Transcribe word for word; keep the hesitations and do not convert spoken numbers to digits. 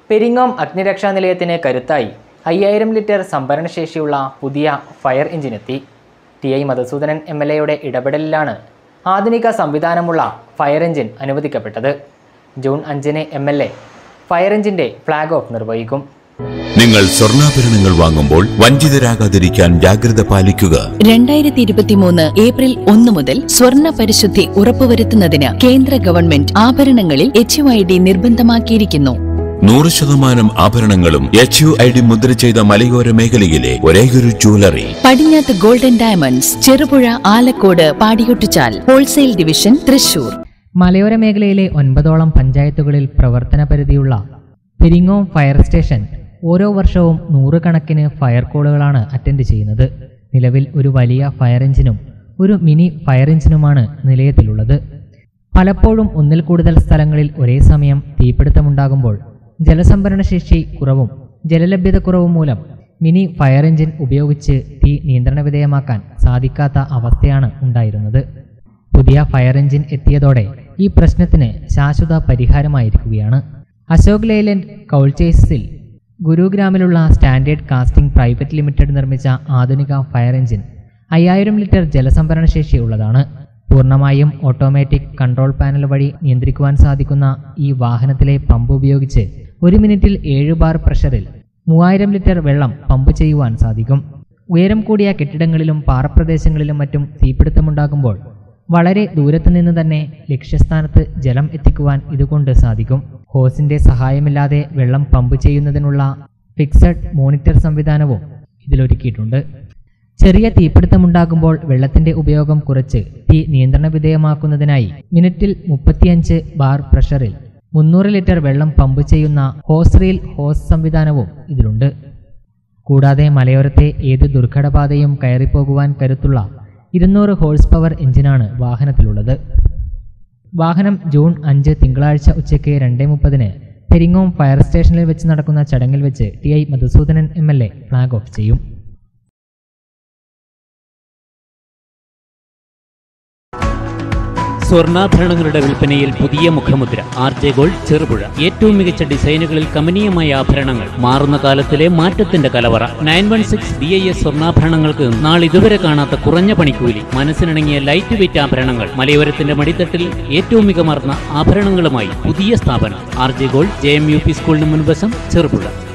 പെരിങ്ങോം അഗ്നിരക്ഷാ നിലയത്തിന് കരുത്തായി അയ്യായിരം ലിറ്റർ സംഭരണശേഷിയുള്ള പുതിയ ഫയർ എഞ്ചിനെത്തി. T I Madhusudanan M L എയുടെ ഇടപെടലിലാണ് ആധുനിക സംവിധാനമുള്ള ഫയർ എഞ്ചിൻ അനുവദിക്കപ്പെട്ടത്. ജൂൺ അഞ്ചിന് എം എൽ എ ഫയർ എഞ്ചിന്റെ ഫ്ളാഗ് ഓഫ് നിർവഹിക്കും. നിങ്ങൾ സ്വർണ്ണാഭരണങ്ങൾ വാങ്ങുമ്പോൾ വഞ്ചിതരാകാതിരിക്കാൻ ജാഗ്രത പാലിക്കുക. രണ്ടായിരത്തി ഇരുപത്തിമൂന്ന് ഏപ്രിൽ ഒന്ന് മുതൽ സ്വർണ്ണ പരിശുദ്ധി ഉറപ്പുവരുത്തുന്നതിന് കേന്ദ്ര ഗവൺമെന്റ് ആഭരണങ്ങളിൽ എച്ച് യു ഐ ഡി നിർബന്ധമാക്കിയിരിക്കുന്നു. നൂറ് ശതമാനം ആഭരണങ്ങളും എച്ച് യു ഐ ഡി മുദ്ര ചെയ്ത മലയോര മേഖലയിലെ ഒരേയൊരു ജ്വല്ലറി പടിഞ്ഞാത്ത് golden diamonds, Cherupuzha, Alakode, Padiyottuchal wholesale division, Thrissur. മലയോര മേഖലയിലെ ഒൻപതോളം പഞ്ചായത്തുകളിൽ പ്രവർത്തന പരിധിയുള്ള പെരിങ്ങോം ഫയർ സ്റ്റേഷൻ ഓരോ വർഷവും നൂറുകണക്കിന് ഫയർ കോളുകളാണ് അറ്റൻഡ് ചെയ്യുന്നത്. നിലവിൽ ഒരു വലിയ ഫയർ എഞ്ചിനും ഒരു മിനി ഫയർ എഞ്ചിനുമാണ് നിലയത്തിലുള്ളത്. പലപ്പോഴും ഒന്നിൽ കൂടുതൽ സ്ഥലങ്ങളിൽ ഒരേ സമയം തീപിടുത്തമുണ്ടാകുമ്പോൾ ജലസംഭരണശേഷി കുറവും ജലലഭ്യതക്കുറവും മൂലം മിനി ഫയർ എഞ്ചിൻ ഉപയോഗിച്ച് തീ നിയന്ത്രണ വിധേയമാക്കാൻ സാധിക്കാത്ത അവസ്ഥയാണ് ഉണ്ടായിരുന്നത്. പുതിയ ഫയർ എഞ്ചിൻ എത്തിയതോടെ ഈ പ്രശ്നത്തിന് ശാശ്വത പരിഹാരമായിരിക്കുകയാണ്. അശോക് ലേലൻഡ് കൗൾചേസിൽ ഗുരുഗ്രാമിലുള്ള സ്റ്റാൻഡേർഡ് കാസ്റ്റിംഗ് പ്രൈവറ്റ് ലിമിറ്റഡ് നിർമ്മിച്ച ആധുനിക ഫയർ എഞ്ചിൻ അയ്യായിരം ലിറ്റർ ജലസംഭരണശേഷിയുള്ളതാണ്. പൂർണ്ണമായും ഓട്ടോമാറ്റിക് കൺട്രോൾ പാനൽ വഴി നിയന്ത്രിക്കുവാൻ സാധിക്കുന്ന ഈ വാഹനത്തിലെ പമ്പ് ഉപയോഗിച്ച് ഒരു മിനിറ്റിൽ ഏഴ് ബാർ പ്രഷറിൽ മൂവായിരം ലിറ്റർ വെള്ളം പമ്പ് ചെയ്യുവാൻ സാധിക്കും. ഉയരം കൂടിയ കെട്ടിടങ്ങളിലും പാറപ്രദേശങ്ങളിലും മറ്റും തീപിടുത്തമുണ്ടാകുമ്പോൾ വളരെ ദൂരത്തു നിന്ന് തന്നെ ലക്ഷ്യസ്ഥാനത്ത് ജലം എത്തിക്കുവാൻ ഇതുകൊണ്ട് സാധിക്കും. ഹോസിന്റെ സഹായമില്ലാതെ വെള്ളം പമ്പ് ചെയ്യുന്നതിനുള്ള ഫിക്സഡ് മോണിറ്റർ സംവിധാനവും ഇതിലൊരുക്കിയിട്ടുണ്ട്. ചെറിയ തീപിടുത്തമുണ്ടാകുമ്പോൾ വെള്ളത്തിന്റെ ഉപയോഗം കുറച്ച് തീ നിയന്ത്രണ വിധേയമാക്കുന്നതിനായി മിനിറ്റിൽ മുപ്പത്തിയഞ്ച് ബാർ പ്രഷറിൽ മുന്നൂറ് ലിറ്റർ വെള്ളം പമ്പ് ചെയ്യുന്ന ഹോസ് റീൽ ഹോസ് സംവിധാനവും ഇതിലുണ്ട്. കൂടാതെ മലയോരത്തെ ഏത് ദുർഘടപാതയും കയറിപ്പോകുവാൻ കരുത്തുള്ള ഇരുന്നൂറ് ഹോഴ്സ് പവർ എഞ്ചിനാണ് വാഹനത്തിലുള്ളത്. വാഹനം ജൂൺ അഞ്ച് തിങ്കളാഴ്ച ഉച്ചയ്ക്ക് രണ്ട് മുപ്പതിന് പെരിങ്ങോം ഫയർ സ്റ്റേഷനിൽ വെച്ച് നടക്കുന്ന ചടങ്ങിൽ വെച്ച് T I Madhusudanan M L A flag off ചെയ്യും. സ്വർണ്ണാഭരണങ്ങളുടെ വിൽപ്പനയിൽ പുതിയ മുഖമുദ്ര ആർ ജെ ഗോൾഡ്, ചെറുപുഴ. ഏറ്റവും മികച്ച ഡിസൈനുകളിൽ കമനീയമായ ആഭരണങ്ങൾ, മാറുന്ന കാലത്തിലെ മാറ്റത്തിന്റെ കലവറ. Nine one six B I S സ്വർണ്ണാഭരണങ്ങൾക്ക് നാളിതുവരെ കാണാത്ത കുറഞ്ഞ പണിക്കൂലി, മനസ്സിനിണങ്ങിയ ലൈറ്റ് വെയിറ്റ് ആഭരണങ്ങൾ, മലയോരത്തിന്റെ മടിത്തട്ടിൽ ഏറ്റവും മികമാർന്ന ആഭരണങ്ങളുമായി പുതിയ സ്ഥാപനം R J gold, J M U P സ്കൂളിന് മുൻവശം, ചെറുപുഴ.